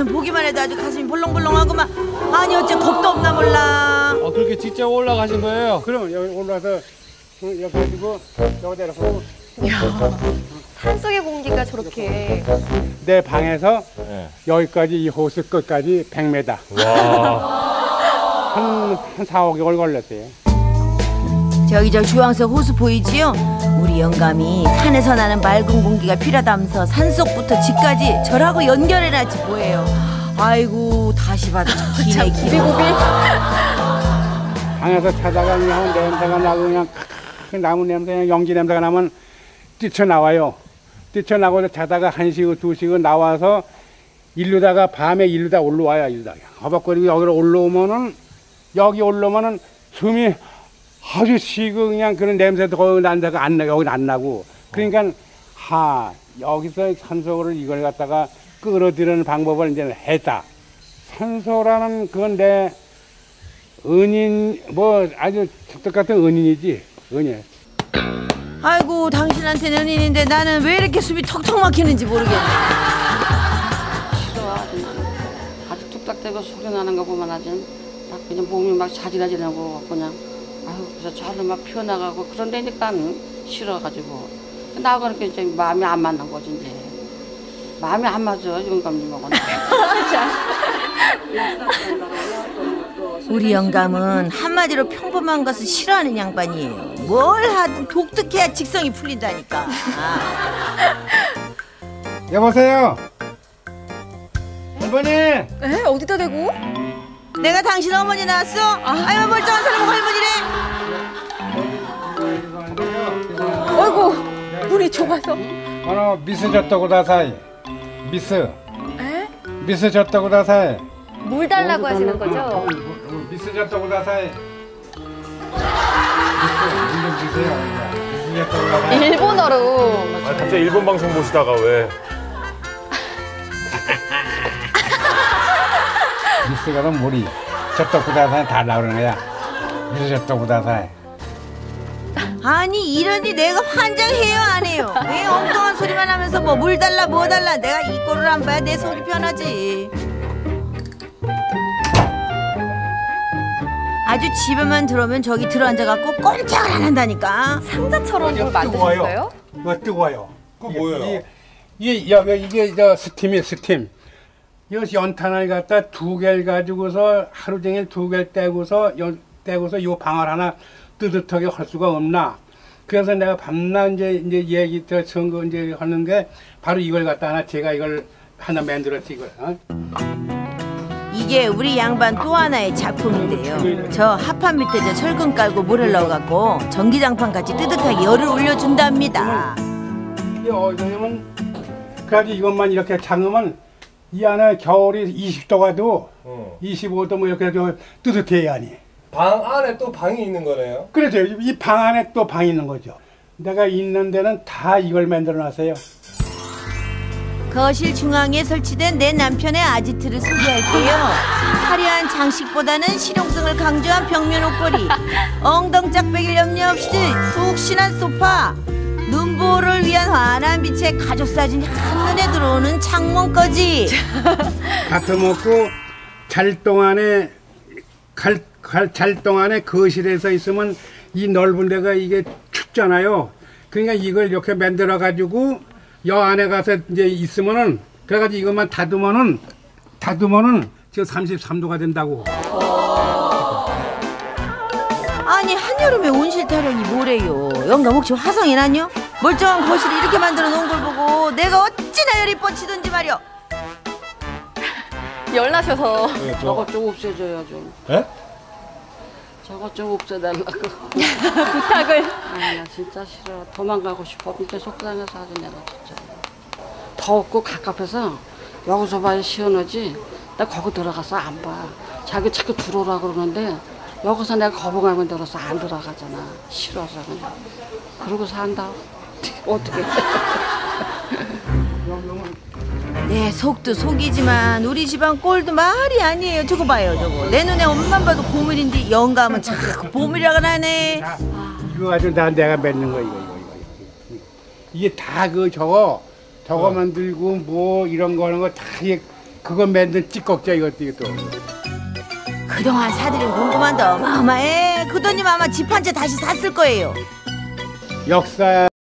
보기만 해도 아주 가슴이 볼렁볼렁하고만. 아니 어째 겁도 없나 몰라. 그렇게 직접 올라가신 거예요? 그럼 여기 올라와서 이렇게 가지고 여기다 이렇게. 이야, 산속의 공기가 저렇게. 내 방에서 네. 여기까지 이 호수 끝까지 100m. 와. 한 4, 5개월 걸렸어요. 저기 저 주황색 호수 보이지요? 우리 영감이 산에서 나는 맑은 공기가 필요하다면서 산속부터 집까지 저라고 연결해놨지 뭐예요. 아이고 다시 봐도 기네 비고비. 방에서 자다가 그냥 냄새가 나고 그냥 나무 냄새, 그냥 연기 냄새가 나면 뛰쳐나와요. 뛰쳐나고 자다가 1시고 2시고 나와서 밤에 일루다 올라와요. 일루다 허벅거리고 여기로 올라오면은 여기 올라오면은 숨이 아주 쉬고 그냥 그런 냄새도 거기 난 데가 안 나, 여기는 안 나고. 그러니까 여기서 산소를 이걸 갖다가 끌어들이는 방법을 이제 했다. 산소라는 그건 내 은인, 뭐 아주 똑같은 은인이지, 은인. 아이고 당신한테는 은인인데 나는 왜 이렇게 숨이 턱턱 막히는지 모르겠네. 싫어. 아주 뚝딱대고 소리 나는 거 보면 아주 막 그냥 몸이 막 자지러지고 그냥 그래서 저를 막 피어나가고 그런 데니까 싫어가지고 나하고는 이제 마음이 안 맞는 거지 이제. 마음이 안 맞아 영감님하고는. 우리 영감은 한마디로 평범한 것을 싫어하는 양반이에요. 뭘 하든 독특해야 직성이 풀린다니까. 여보세요? 할머니! 에? 어디다 대고? 내가 당신 어머니 나왔어? 아유 멀쩡한 사람하고 할머니래. 어이구, 문이 좁아서. 미스 줬다고 다사이. 미스. 에? 미스 줬다고 다사이. 물 달라고 하시는 거죠? 미스 줬다고 다사이. 미스 줬다고 다사이. 일본어로. 갑자기 일본 방송 보시다가 왜? 미스가 는 물이 줬다고 다사이 달라고 그러는 거야. 미스 줬다고 다사이. 아니 이러니 내가 환장해요 안 해요? 왜 엉뚱한 소리만 하면서 뭐 물 달라 뭐 달라. 내가 이 꼴을 안 봐야 내 속이 편하지. 아주 집에만 들어오면 저기 들어앉아갖고 꼼짝을 안 한다니까. 상자처럼 뭘 만드셨어요? 이거 뜨거워요. 그거 뭐예요? 이게 저 스팀이에요, 스팀. 이 연탄을 갖다 2개를 가지고서 하루 종일 2개를 떼고서 요 방을 하나 뜨뜻하게 할 수가 없나. 그래서 내가 밤낮 이제 얘기 선거 이제 하는데 바로 이걸 갖다 제가 이걸 하나 만들었지 이걸. 이게 우리 양반 또 하나의 작품인데요. 저 합판 밑에 저 철근 깔고 모래를 넣어갖고 전기장판 같이 뜨뜻하게 열을 올려준답니다. 이게 어쩌면 그래가지고 이것만 이렇게 잠그면 이 안에 겨울이 20도가 도 25도 뭐 이렇게 뜨뜻해야 하니. 방 안에 또 방이 있는 거네요? 그래서 이 방 안에 또 방이 있는 거죠. 내가 있는 데는 다 이걸 만들어 놨어요. 거실 중앙에 설치된 내 남편의 아지트를 소개할게요. 화려한 장식보다는 실용성을 강조한 벽면 옷걸이, 엉덩짝배기를 염려 없이 푹신한 소파, 눈보호를 위한 환한 빛의 가족사진이 한눈에 들어오는 창문까지. 가터먹고 잘 동안에 거실에서 있으면 이 넓은 데가 이게 춥잖아요. 그러니까 이걸 이렇게 만들어 가지고 여 안에 가서 이제 있으면은 그래가지고 이것만 닫으면은 지금 33도가 된다고. 아니 한여름에 온실 타령이 뭐래요? 영감 혹시 화성이 나뇨? 멀쩡한 거실을 이렇게 만들어 놓은 걸 보고 내가 어찌나 열이 뻗치던지 말이야. 열나셔서. 저거 좀 없애줘요 좀. 예? 저거 좀 없애달라고. 부탁을. 나 진짜 싫어. 도망가고 싶어. 밑에 속상해서 아주 내가 진짜. 더웠고 갑갑해서 여기서 봐야 시원하지. 나 거기 들어가서 안 봐. 자기 자꾸 들어오라 그러는데 여기서 내가 거부감이 들어서 안 들어가잖아. 싫어서 그냥. 그러고 산다. 어떻게. 내 속도 속이지만 우리 집안 꼴도 말이 아니에요. 저거 봐요 저거. 내 눈에 엄만 봐도 고물인데 영감은 자꾸 보물이라고 하네. 이거 가지고 내가 맺는 거 이거. 이게 다 저거 만들고 뭐 이런 거 하는 거 다 그거 만든 찌꺽자 이것도. 그동안 사들인 궁금한데 어마어마해. 그 돈이면 아마 집 한 채 다시 샀을 거예요. 역사